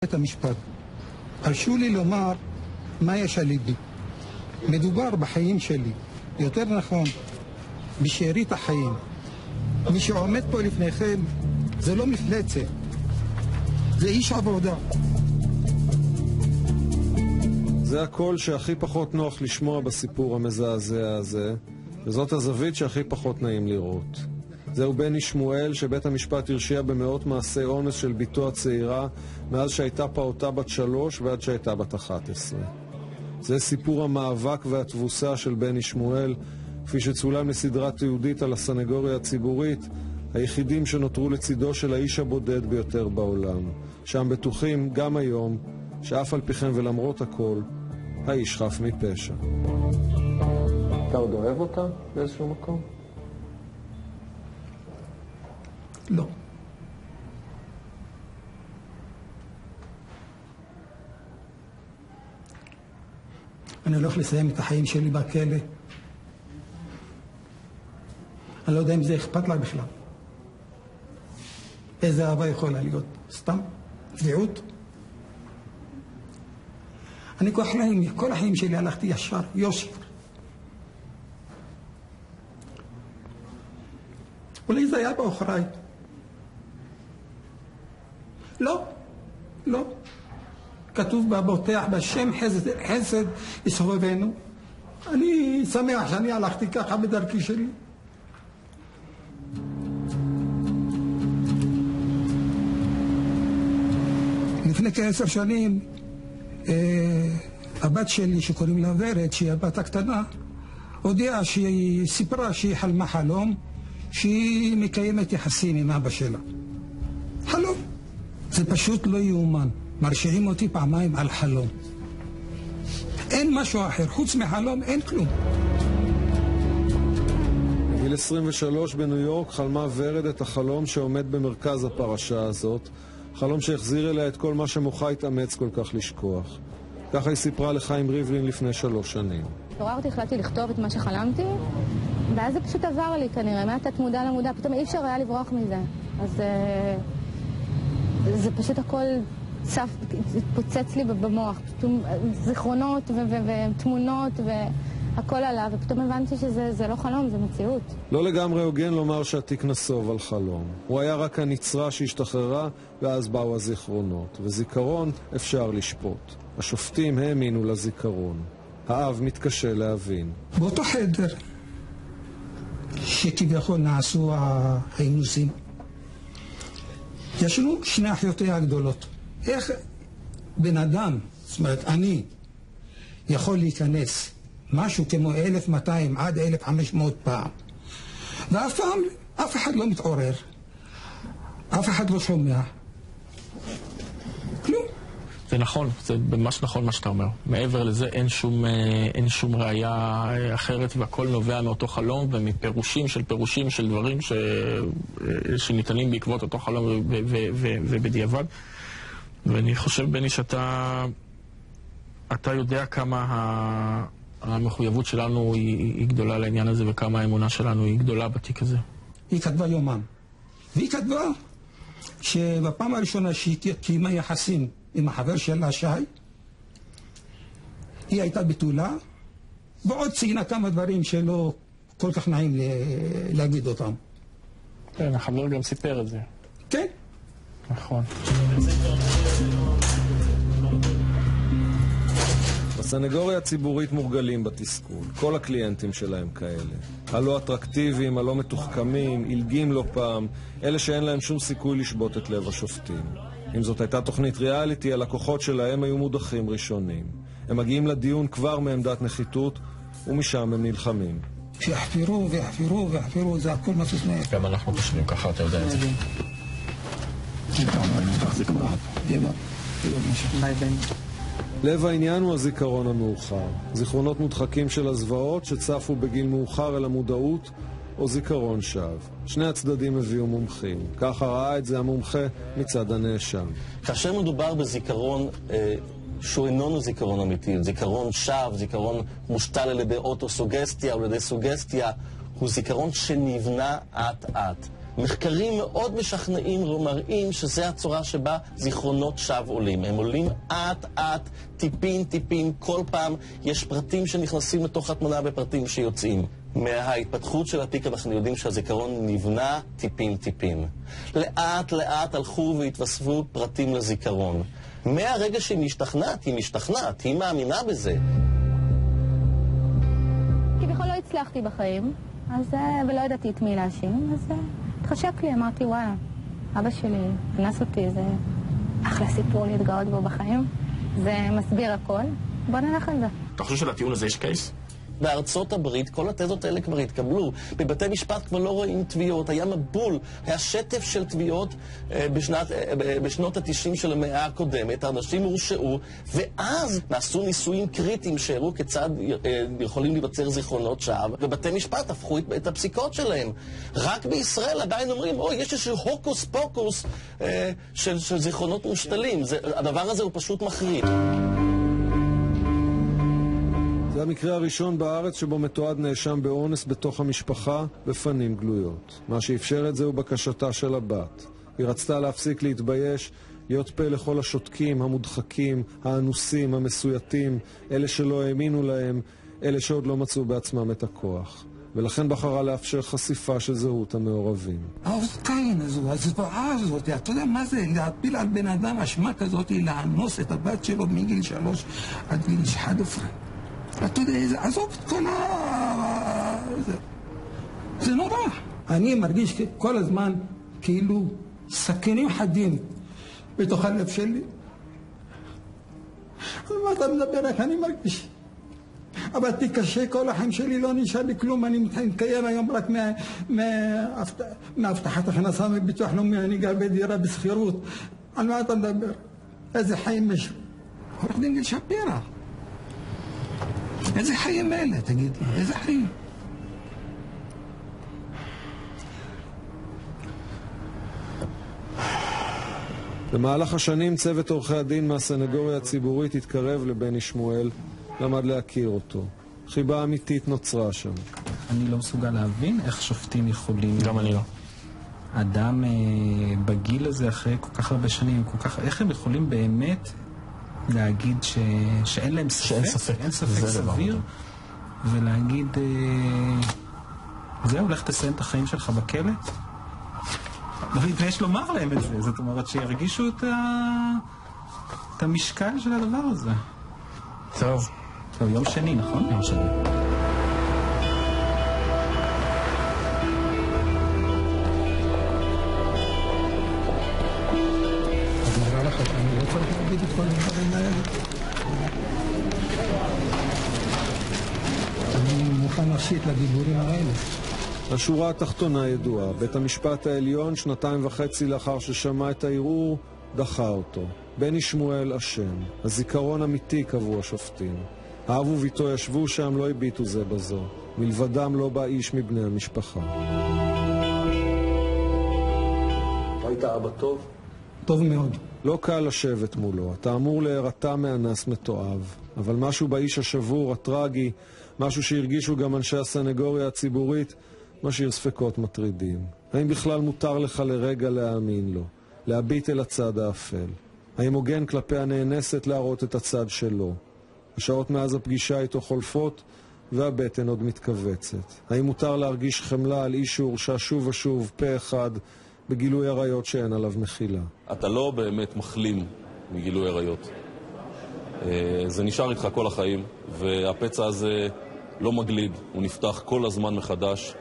את המשפט. הרשו לי לומר מה יש על ליבי. מדובר בחיים שלי, יותר נכון, בשארית החיים. מי שעומד פה לפניכם זה לא מפלצת, זה איש עבודה. זה הקול שהכי פחות נוח לשמוע בסיפור המזעזע הזה, וזאת הזווית שהכי פחות נעים לראות. זהו בני שמואל שבית המשפט הרשיע במאות מעשי אונס של ביתו הצעירה מאז שהייתה פעוטה בת 3 ועד שהייתה בת 11. זה סיפור המאבק והתבוסה של בני שמואל, כפי שצולם לסדרה תיעודית על הסנגוריה הציבורית, היחידים שנותרו לצידו של האיש הבודד ביותר בעולם. שם בטוחים גם היום שאף על פי כן ולמרות הכל, האיש חף מפשע. אתה עוד אוהב אותה באיזשהו מקום? לא. אני הולך לסיים את החיים שלי בכלא. אני לא יודע אם זה אכפת לה בכלל. איזה אהבה יכולה להיות? סתם? צביעות? אני כל החיים שלי הלכתי ישר, יושר. אולי זה היה באחריי. לא, לא. כתוב בבוטח בשם חסד יסובבנו. אני שמח שאני הלכתי ככה בדרכי שלי. לפני כ10 שנים, הבת שלי שקוראים לה ורד, שהיא הבת הקטנה, הודיעה שהיא סיפרה שהיא חלמה חלום, שהיא מקיימת יחסים עם אבא שלה. חלום. זה פשוט לא יאומן. מרשיעים אותי פעמיים על חלום. אין משהו אחר. חוץ מחלום אין כלום. בגיל 23 בניו יורק חלמה ורד את החלום שעומד במרכז הפרשה הזאת. חלום שהחזיר אליה את כל מה שמוחה התאמץ כל כך לשכוח. ככה היא סיפרה לחיים ריבלין לפני 3 שנים. התעוררתי, החלטתי לכתוב את מה שחלמתי, ואז זה פשוט עבר לי כנראה, מהתת מודע למודע, פתאום אי אפשר היה לברוח מזה. אז זה פשוט הכל צף, התפוצץ לי במוח, פתאום זיכרונות ותמונות והכל עלה, ופתאום הבנתי שזה לא חלום, זה מציאות. לא לגמרי הוגן לומר שהתיק נסוב על חלום. הוא היה רק הנצרה שהשתחררה, ואז באו הזיכרונות. וזיכרון אפשר לשפוט. השופטים האמינו לזיכרון. האב מתקשה להבין. באותו חדר שכביכול נעשו האינוסים, ישנו 2 אחיותיה הגדולות. איך בן אדם, זאת אומרת אני, יכול להיכנס משהו כמו 1200 עד 1500 פעם, ואף פעם אף אחד לא מתעורר, אף אחד לא שומע כלום. זה נכון, זה ממש נכון מה שאתה אומר. מעבר לזה אין שום ראייה אחרת, והכל נובע מאותו חלום ומפירושים של דברים שניתנים בעקבות אותו חלום ובדיעבד. ואני חושב, בני, שאתה יודע כמה המחויבות שלנו היא גדולה לעניין הזה, וכמה האמונה שלנו היא גדולה בתיק הזה. היא כתבה יומן, והיא כתבה שבפעם הראשונה שהיא קיימה יחסים עם החבר שלה שי, היא הייתה בתולה, ועוד ציינה כמה דברים שלא כל כך נעים להגיד אותם. כן, החבר גם סיפר את זה. כן. נכון. בסנגוריה הציבורית מורגלים בתסכול. כל הקליינטים שלהם כאלה. הלא אטרקטיביים, הלא מתוחכמים, אילגים לא פעם, אלה שאין להם שום סיכוי לשבות את לב השופטים. אם זאת הייתה תוכנית ריאליטי, הלקוחות שלהם היו מודחים ראשונים. הם מגיעים לדיון כבר מעמדת נחיתות, ומשם הם נלחמים. שיחפירו ויחפירו ויחפירו, זה הכל מסוס נפט. גם אנחנו חושבים ככה, אתה יודע את זה. לב העניין הוא הזיכרון המאוחר. זיכרונות מודחקים של הזוועות שצפו בגיל מאוחר אל המודעות, או זיכרון שווא. שני הצדדים הביאו מומחים. ככה ראה את זה המומחה מצד הנאשם. כאשר מדובר בזיכרון שהוא איננו זיכרון אמיתי, זיכרון שווא, זיכרון מושתל על ידי אוטוסוגסטיה או על ידי סוגסטיה, הוא זיכרון שנבנה אט-אט. מחקרים מאוד משכנעים מראים שזה הצורה שבה זיכרונות שווא עולים. הם עולים אט, טיפין, כל פעם יש פרטים שנכנסים לתוך התמונה ופרטים שיוצאים. מההתפתחות של התיק אנחנו יודעים שהזיכרון נבנה טיפין. לאט הלכו והתווספו פרטים לזיכרון. מהרגע שהיא משתכנעת, היא מאמינה בזה. כביכול לא הצלחתי בחיים, ולא ידעתי את מי להאשים, אז התחשק לי, אמרתי, וואלה, אבא שלי אנס אותי, זה אחלה סיפור להתגאות בו בחיים, זה מסביר הכל, בוא נלך על זה. אתה חושב שלטיעון הזה יש קייס? בארצות הברית כל התזות האלה כבר התקבלו. בבתי משפט כבר לא רואים תביעות. היה מבול, היה שטף של תביעות בשנות ה-90 של המאה הקודמת. האנשים הורשעו, ואז נעשו ניסויים קריטיים שהראו כיצד יכולים להיווצר זיכרונות שווא, ובתי משפט הפכו את הפסיקות שלהם. רק בישראל עדיין אומרים, יש איזשהו הוקוס פוקוס של זיכרונות מושתלים. הדבר הזה הוא פשוט מחריד. זה המקרה הראשון בארץ שבו מתועד נאשם באונס בתוך המשפחה בפנים גלויות. מה שאפשר את זה הוא בקשתה של הבת. היא רצתה להפסיק להתבייש, להיות פה לכל השותקים, המודחקים, האנוסים, המסויטים, אלה שלא האמינו להם, אלה שעוד לא מצאו בעצמם את הכוח. ולכן בחרה לאפשר חשיפה של זהות המעורבים. האוסקאין הזו, הזוועה הזאת, אתה יודע מה זה? להפיל על בן אדם אשמה כזאת, לאנוס את הבת שלו מגיל 3 עד גיל 11. אתה יודע, עזוב את כל זה נורא. אני מרגיש כל הזמן כאילו סכינים חדים בתוך הלב שלי. מה אתה מדבר, איך אני מרגיש? עבדתי קשה, כל החיים שלי לא נשאר לי כלום, אני מתקיים היום רק מהבטחת הכנסה מביטוח לאומי, אני גר בדירה בסחירות. על מה אתה מדבר? איזה חיים יש? עורך דין גיל שפירא. איזה חיים אלה, תגיד לי, איזה חיים? במהלך השנים צוות עורכי הדין מהסנגוריה הציבורית התקרב לבני שמואל, למד להכיר אותו. חיבה אמיתית נוצרה שם. אני לא מסוגל להבין איך שופטים יכולים... גם אני לא. אדם בגיל הזה אחרי כל כך הרבה שנים, איך הם יכולים באמת להגיד שאין להם ספק? שאין ספק. אין ספק סביר. ולהגיד, זהו, לך תסיים את החיים שלך בכלא? ויש לומר להם את זה. זאת אומרת שירגישו את המשקל של הדבר הזה. טוב. יום שני, נכון? יום שני. אז נראה לך, אני לא צריך להגיד את כל הדברים האלה. אני מוכן להפסיק לדיבורים האלה. השורה התחתונה ידועה. בית המשפט העליון 2.5 לאחר ששמע את הערעור דחה אותו. בני שמואל אשם. הזיכרון אמיתי קבעו השופטים. האב וביתו ישבו שם, לא הביטו זה בזו. מלבדם לא בא איש מבני המשפחה. היית אבא טוב? טוב מאוד. לא קל לשבת מולו. אתה אמור להירתע מאנס מתועב. אבל משהו באיש השבור, הטרגי, משהו שהרגישו גם אנשי הסנגוריה הציבורית, משאיר ספקות מטרידים. האם בכלל מותר לך לרגע להאמין לו? להביט אל הצד האפל? האם הוגן כלפי הנאנסת להראות את הצד שלו? השעות מאז הפגישה איתו חולפות והבטן עוד מתכווצת. האם מותר להרגיש חמלה על איש שהורשע שוב ושוב פה אחד בגילוי עריות שאין עליו מחילה? אתה לא באמת מחלים מגילוי עריות. זה נשאר איתך כל החיים, והפצע הזה לא מגליד, הוא נפתח כל הזמן מחדש.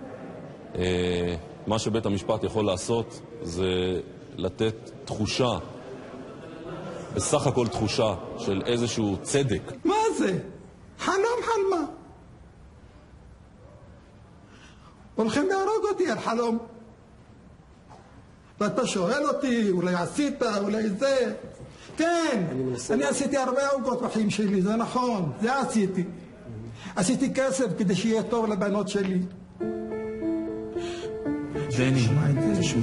מה שבית המשפט יכול לעשות זה לתת תחושה, בסך הכל תחושה של איזשהו צדק. מה זה? חלום חלמה. הולכים להרוג אותי על חלום. ואתה שואל אותי, אולי עשית, אולי זה. כן, אני עשיתי הרבה עוגות בחיים שלי, זה נכון, זה עשיתי. עשיתי כסף כדי שיהיה טוב לבנות שלי. דני, תשמע.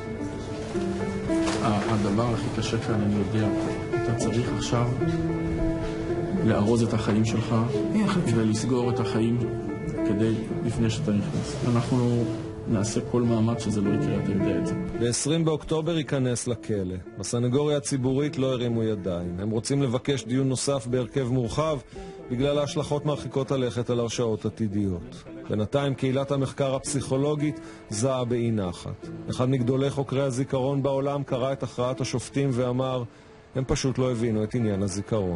הדבר הכי קשה כאן, אני יודע, אתה צריך עכשיו לארוז את החיים שלך ולסגור את החיים כדי לפני שאתה נכנס. אנחנו נעשה כל מאמץ שזה לא יקרה, אתה יודע את זה. ב-20 באוקטובר ייכנס לכלא. בסנגוריה הציבורית לא הרימו ידיים. הם רוצים לבקש דיון נוסף בהרכב מורחב בגלל ההשלכות מרחיקות הלכת על הרשעות עתידיות. בינתיים קהילת המחקר הפסיכולוגית זעה באי נחת. אחד מגדולי חוקרי הזיכרון בעולם קרא את הכרעת השופטים ואמר, הם פשוט לא הבינו את עניין הזיכרון.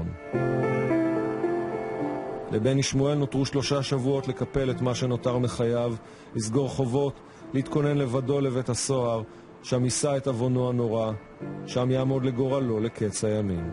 לבני שמואל נותרו 3 שבועות לקפל את מה שנותר מחייו, לסגור חובות, להתכונן לבדו לבית הסוהר, שם יישא את עוונו הנורא, שם יעמוד לגורלו לקץ הימים.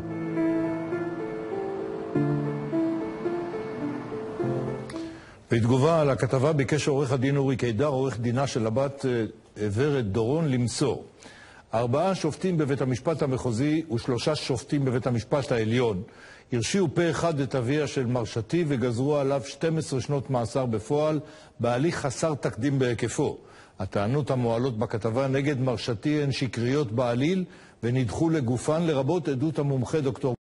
בתגובה על הכתבה ביקש עורך הדין אורי קידר, עורך דינה של הבת ורד דורון, למסור. 4 שופטים בבית המשפט המחוזי ו3 שופטים בבית המשפט העליון הרשיעו פה אחד את אביה של מרשתי וגזרו עליו 12 שנות מאסר בפועל בהליך חסר תקדים בהיקפו. הטענות המועלות בכתבה נגד מרשתי הן שקריות בעליל ונדחו לגופן, לרבות עדות המומחה דוקטור